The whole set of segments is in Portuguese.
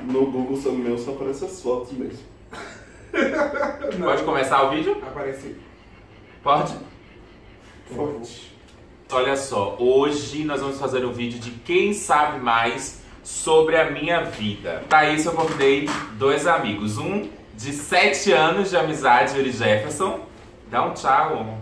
No Google sobre meu só aparecem as fotos mesmo. Pode começar o vídeo? Aparece. Pode? Forte. Olha só, hoje nós vamos fazer um vídeo de quem sabe mais sobre a minha vida. Para isso eu convidei dois amigos, um de 7 anos de amizade, Yuri Jefferson. Dá um tchau.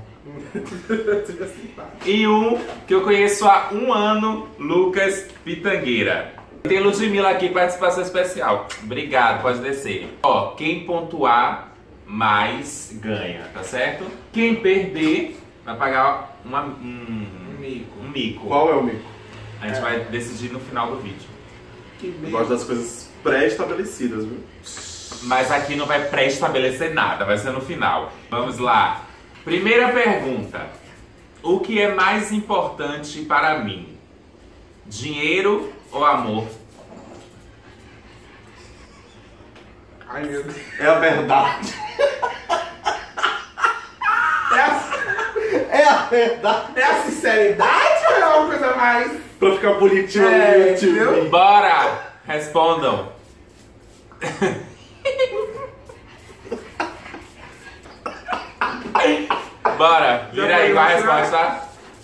E um que eu conheço há 1 ano, Lucas Pitangueira. Tem Ludmilla aqui, participação especial. Obrigado, pode descer. Ó, quem pontuar mais ganha, tá certo? Quem perder vai pagar um mico. Qual é o mico? A gente vai decidir no final do vídeo. Eu gosto das coisas pré-estabelecidas, viu? Mas aqui não vai pré-estabelecer nada, vai ser no final. Vamos lá. Primeira pergunta. O que é mais importante para mim? Dinheiro ou amor? Ai, meu Deus. É a verdade. É a verdade. É a sinceridade ou é uma coisa mais... Pra ficar bonitinho É, no YouTube. entendeu? Bora! Respondam. Bora, vira aí, qual a resposta?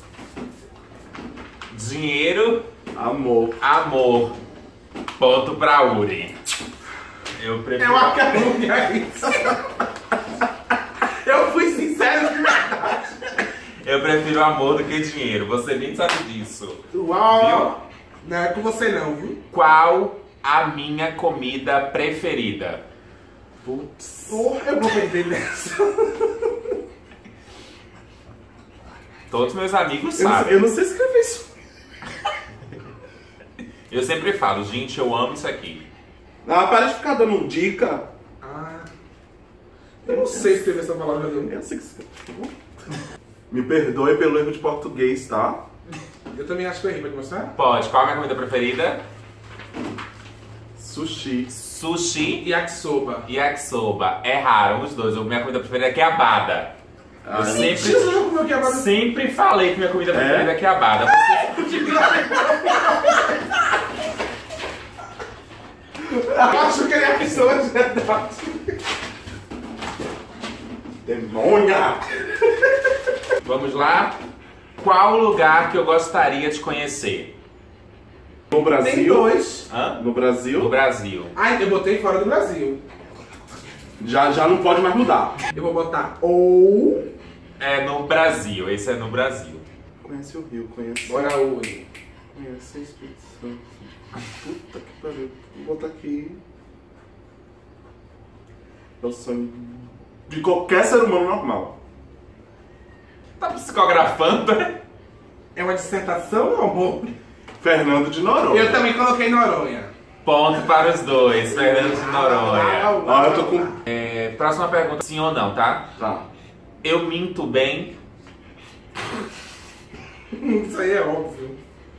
Dinheiro, Amor. amor. Ponto pra Uri. Eu É prefiro. uma calúnia isso. Eu fui sincero de verdade. Eu prefiro amor do que dinheiro. Você nem sabe disso. Uau. Não é com você não, viu? Qual a minha comida preferida? Putz. Porra, eu vou perder nessa. Todos meus amigos sabem. Eu não sei escrever isso. Eu sempre falo, gente, eu amo isso aqui. Ah, para de ficar dando dica. Ah. Eu não sei escrever essa palavra não. Eu sei que escrever. Me perdoe pelo erro de português, tá? Eu também acho que eu errei, pode mostrar? Pode. Qual a minha comida preferida? Sushi. Sushi Yakisoba. e yakisoba. Erraram os dois. A minha comida preferida é quiabada. Eu Mentira, você já comeu quiabada? sempre falei que minha comida preferida é quiabada. Eu acho que ele é yakisoba de verdade. Demônia! Vamos lá. Qual lugar que eu gostaria de conhecer? No Brasil? Tem 2. No No Brasil? Brasil. Ai, eu botei fora do Brasil. Já não pode mais mudar. Eu vou botar ou... É no Brasil. Esse é no Brasil. Conhece o Rio, conhece. Bora, Uri. Conhece a Espírito Santo. Puta que pariu. Vou botar aqui. É o sonho de qualquer ser humano normal. Tá psicografando, né? É uma dissertação, meu amor? Fernando de Noronha. Eu também coloquei Noronha. Ponto para os dois. Fernando de Noronha. Ah, eu tô com... Próxima pergunta, sim ou não, tá? Tá. Eu minto bem? Isso aí é óbvio.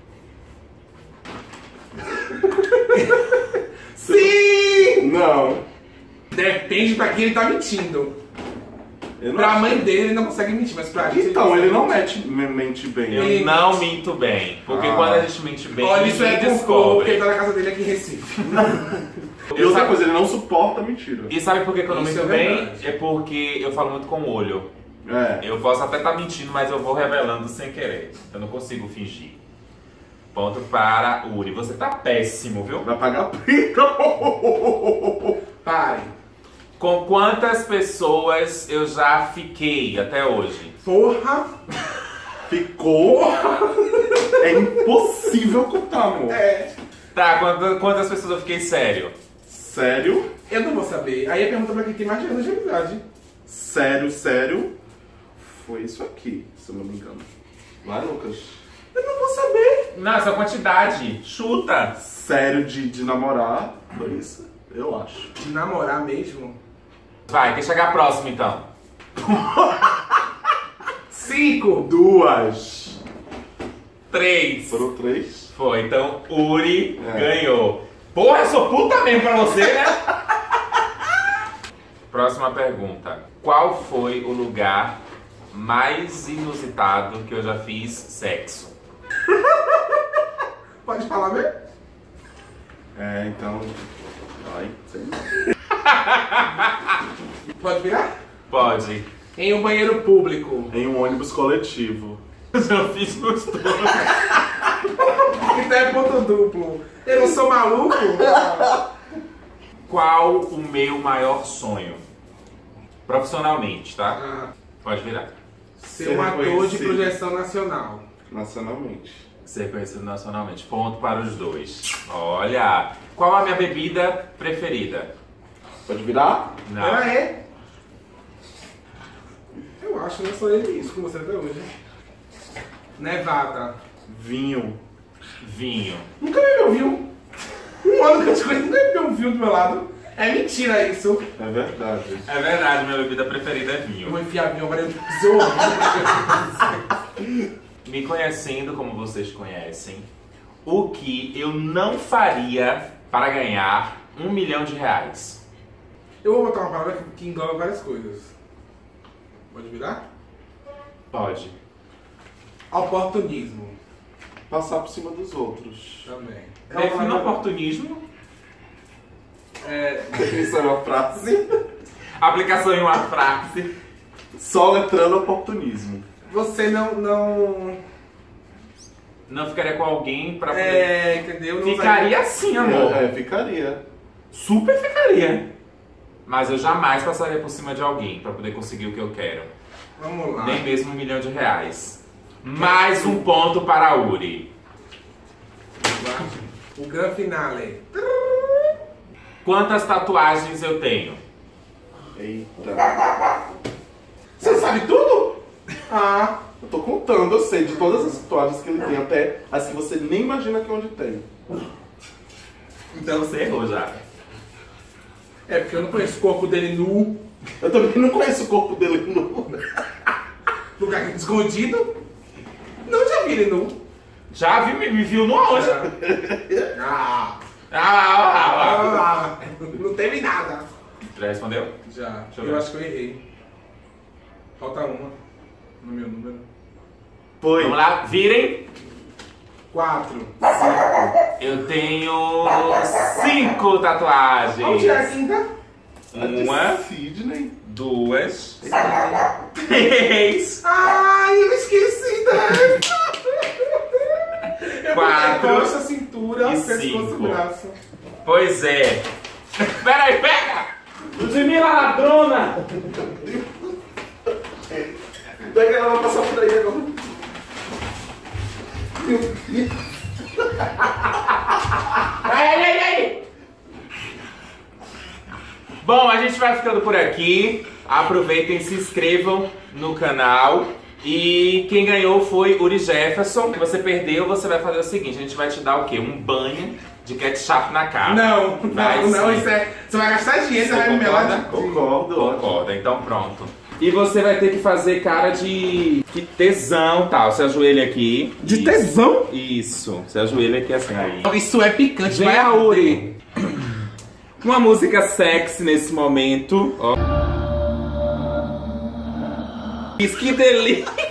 Sim! Não. Depende pra quem ele tá mentindo. Eu não Pra acho. mãe dele ele não consegue mentir, mas pra gente... Então, ele não consegue mente bem. Eu Ele não mente. minto bem. Porque Ah. quando a gente mente bem, Olha, isso é ninguém porque descobre. ele tá na casa dele aqui em Recife. E outra coisa, ele não suporta mentira. E sabe por que eu não Isso minto é bem? verdade. É porque eu falo muito com o olho. É. Eu posso até estar mentindo, mas eu vou revelando sem querer. Eu não consigo fingir. Ponto para Uri. Você tá péssimo, viu? Vai pagar pica. Pare. Com quantas pessoas eu já fiquei até hoje? Porra. Ficou. É impossível contar, amor. É. Tá, quantas pessoas eu fiquei sério? Sério? Eu não vou saber. Aí a pergunta pra quem tem mais de anos de amizade. Sério. Foi isso aqui, se eu não me engano. Vai, Lucas. Eu não vou saber. Não, essa quantidade. Chuta. Sério de namorar. Foi isso, eu acho. De namorar mesmo? Vai, quer chegar próximo então. 5. 2. 3. Foram 3. Foi, então Uri É. ganhou. Porra, eu sou puta mesmo pra você, né? Próxima pergunta. Qual foi o lugar mais inusitado que eu já fiz sexo? Pode falar mesmo? É, então. Ai, sei não. Pode virar? Pode. Em um banheiro público. Em um ônibus coletivo. Eu fiz os dois. Então é ponto duplo. Eu não sou maluco? Qual o meu maior sonho? Profissionalmente, tá? Ah, Pode virar. ser um ator de reconhecido projeção nacional. Nacionalmente. Ser conhecido nacionalmente. Ponto para os dois. Olha. Qual a minha bebida preferida? Pode virar? Não. Pera aí. Eu acho que eu sonhei isso com você até hoje. Nevada. Vinho. Vinho. Nunca bebeu vinho. Um ano que eu te conheço, nunca bebeu um vinho do meu lado. É mentira isso. É verdade. É verdade, minha bebida preferida é Eu vinho. vou enfiar vinho, agora eu Me conhecendo como vocês conhecem, o que eu não faria para ganhar R$1 milhão? Eu vou botar uma palavra que engloba várias coisas. Pode virar? Pode. Oportunismo. Passar por cima dos outros. Também. Defina oportunismo. Isso é uma frase. Aplicação em uma frase. Só letrando oportunismo. Você não... Não ficaria com alguém pra poder... entendeu? Não Ficaria assim, amor. Ficaria. Super ficaria. Mas eu jamais passaria por cima de alguém pra poder conseguir o que eu quero. Vamos lá. Nem mesmo R$1 milhão. Mais um ponto para a Uri. O grande finale. Quantas tatuagens eu tenho? Eita. Você sabe tudo? Ah, Eu tô contando, eu sei, de todas as tatuagens que ele tem, até as que você nem imagina que onde tem. Então você errou já. é porque eu não conheço o corpo dele nu. Eu também não conheço o corpo dele nu. Lugar escondido. Não, já vi ele nu. Já me viu no onde? Não teve nada. Já respondeu? Já. Deixa eu Eu ver. acho que eu errei. Falta uma no meu número. Foi. Vamos lá, virem. 4. Eu tenho 5 tatuagens. Onde é a quinta? Uma, Sidney. 2, 3, Ai, eu esqueci dessa. Eu Quatro botei costa, cintura, e pescoço, 5. braço. Pois é. Pera aí, pega! Ludmila, ladrona! Pega ela, vai passar por aí agora. Aí! Bom, a gente vai ficando por aqui. Aproveitem, se inscrevam no canal. E quem ganhou foi Uri Jefferson. Se você perdeu, você vai fazer o seguinte: a gente vai te dar o quê? Um banho de ketchup na cara. Não, Vai não, sim. isso é. Você vai gastar dinheiro, você Você vai me melar de. Concordo, ótimo. Concorda, então pronto. E você vai ter que fazer cara de que tesão, tal. Se ajoelha aqui. De Isso. tesão? Isso. Se ajoelha aqui assim aí. Isso é picante, Vem vai a arder. Uri. Uma música sexy nesse momento. Ó. Que delícia.